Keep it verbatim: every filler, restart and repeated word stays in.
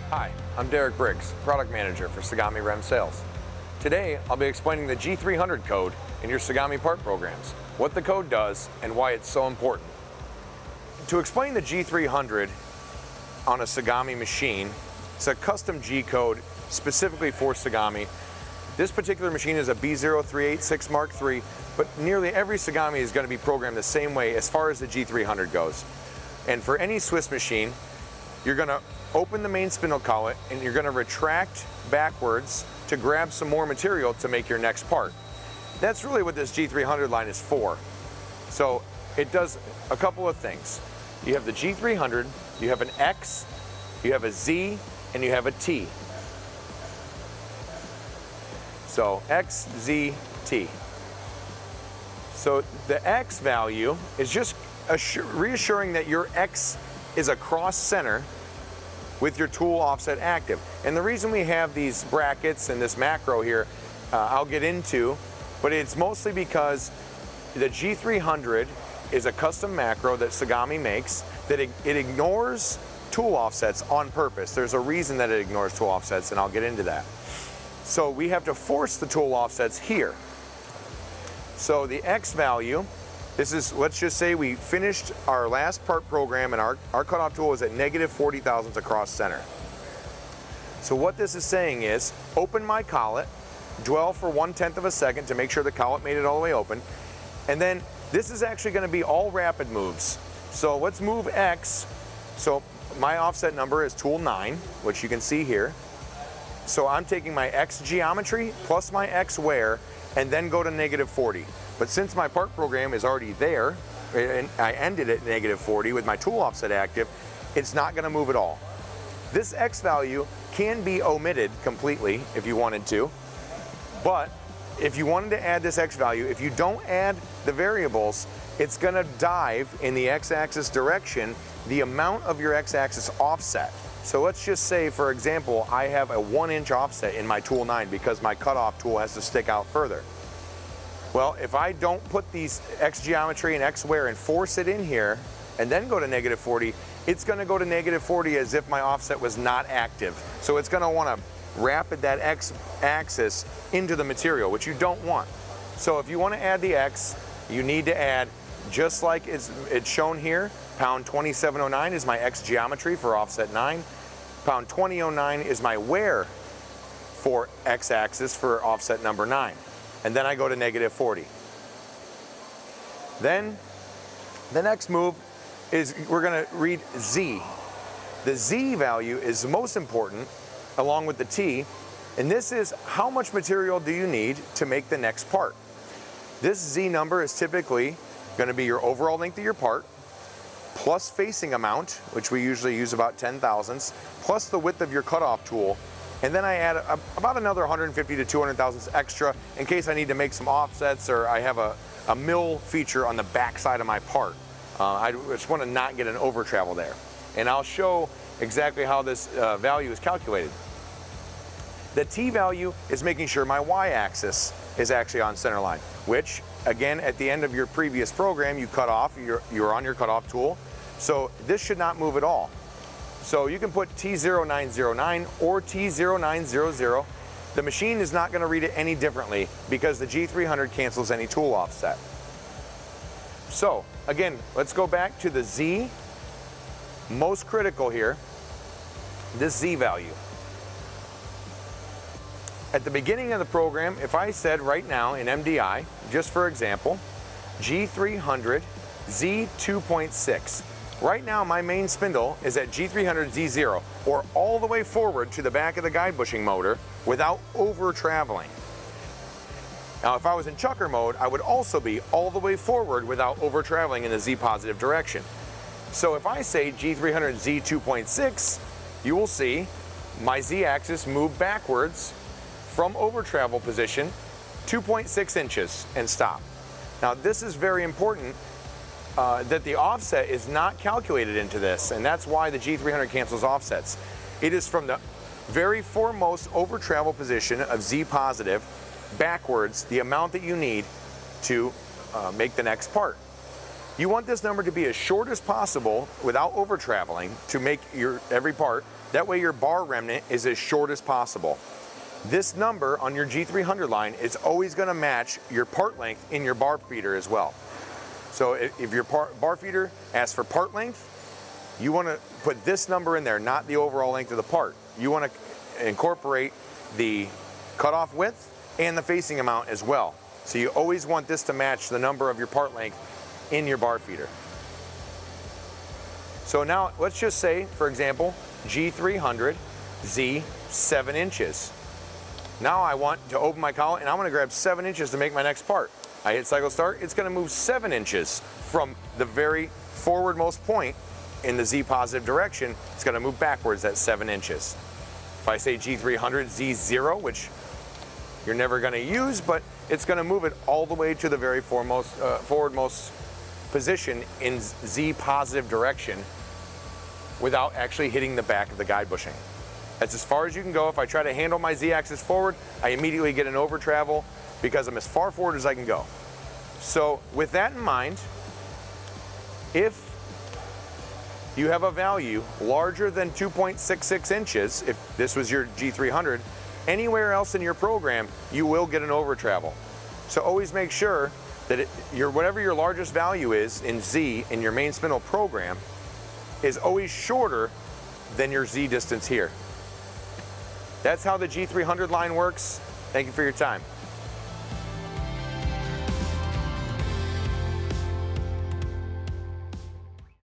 Hi, I'm Derek Briggs, Product Manager for Tsugami R E M Sales. Today, I'll be explaining the G three hundred code in your Tsugami part programs, what the code does, and why it's so important. To explain the G three hundred on a Tsugami machine, it's a custom G code specifically for Tsugami. This particular machine is a B zero three eight six Mark three, but nearly every Tsugami is going to be programmed the same way as far as the G three hundred goes. And for any Swiss machine, you're going to open the main spindle collet and you're going to retract backwards to grab some more material to make your next part. That's really what this G three hundred line is for. So it does a couple of things. You have the G three hundred, you have an X, you have a Z, and you have a T. So X, Z, T. So the X value is just reassuring that your X is across center with your tool offset active. And the reason we have these brackets and this macro here, uh, I'll get into, but it's mostly because the G three hundred is a custom macro that Tsugami makes that it, it ignores tool offsets on purpose. There's a reason that it ignores tool offsets, and I'll get into that. So we have to force the tool offsets here. So the X value, this is, let's just say we finished our last part program and our, our cutoff tool is at negative forty thousandths across center. So what this is saying is, open my collet, dwell for one tenth of a second to make sure the collet made it all the way open, and then this is actually going to be all rapid moves. So let's move X. So my offset number is tool nine, which you can see here. So I'm taking my X geometry plus my X wear and then go to negative forty. But since my part program is already there, and I ended at negative forty with my tool offset active, it's not going to move at all. This X value can be omitted completely if you wanted to, but if you wanted to add this X value, if you don't add the variables, it's going to dive in the X-axis direction the amount of your X-axis offset. So let's just say, for example, I have a one inch offset in my tool nine because my cutoff tool has to stick out further. Well, if I don't put these X geometry and X wear and force it in here and then go to negative forty, it's going to go to negative forty as if my offset was not active. So it's going to want to rapid that X axis into the material, which you don't want. So if you want to add the X, you need to add, just like it's, it's shown here, pound twenty-seven oh nine is my X geometry for offset nine. Pound twenty oh nine is my wear for X axis for offset number nine. And then I go to negative forty. Then the next move is we're going to read Z. The Z value is the most important along with the T, and this is how much material do you need to make the next part. This Z number is typically going to be your overall length of your part plus facing amount, which we usually use about ten thousandths, plus the width of your cutoff tool. And then I add a, about another one hundred fifty to two hundred thousandths extra in case I need to make some offsets or I have a, a mill feature on the back side of my part. Uh, I just want to not get an over travel there. And I'll show exactly how this uh, value is calculated. The T value is making sure my Y-axis is actually on center line, which again, at the end of your previous program, you cut off, you're, you're on your cutoff tool. So this should not move at all. So you can put T zero nine zero nine or T zero nine zero zero. The machine is not going to read it any differently because the G three hundred cancels any tool offset. So again, let's go back to the Z. Most critical here, this Z value. At the beginning of the program, if I said right now in M D I, just for example, G three hundred Z two point six. Right now my main spindle is at G three hundred Z zero, or all the way forward to the back of the guide bushing motor without over traveling. Now if I was in chucker mode, I would also be all the way forward without over traveling in the Z positive direction. So if I say G three hundred Z two point six, you will see my Z axis move backwards from over travel position two point six inches and stop. Now this is very important uh, that the offset is not calculated into this, and that's why the G three hundred cancels offsets. It is from the very foremost over travel position of Z positive backwards the amount that you need to uh, make the next part. You want this number to be as short as possible without over traveling to make your every part. That way your bar remnant is as short as possible. This number on your G three hundred line is always going to match your part length in your bar feeder as well. So if, if your par, bar feeder asks for part length, you want to put this number in there, not the overall length of the part. You want to incorporate the cutoff width and the facing amount as well. So you always want this to match the number of your part length in your bar feeder. So now let's just say, for example, G three hundred Z seven inches. Now I want to open my collet and I want to grab seven inches to make my next part. I hit cycle start, it's going to move seven inches from the very forwardmost point in the Z positive direction. It's going to move backwards at seven inches. If I say G three hundred Z zero, which you're never going to use, but it's going to move it all the way to the very foremost, uh, forwardmost position in Z positive direction without actually hitting the back of the guide bushing. That's as far as you can go. If I try to handle my Z axis forward, I immediately get an over travel because I'm as far forward as I can go. So with that in mind, if you have a value larger than two point six six inches, if this was your G three hundred, anywhere else in your program, you will get an over travel. So always make sure that it, your, whatever your largest value is in Z in your main spindle program is always shorter than your Z distance here. That's how the G three hundred line works. Thank you for your time.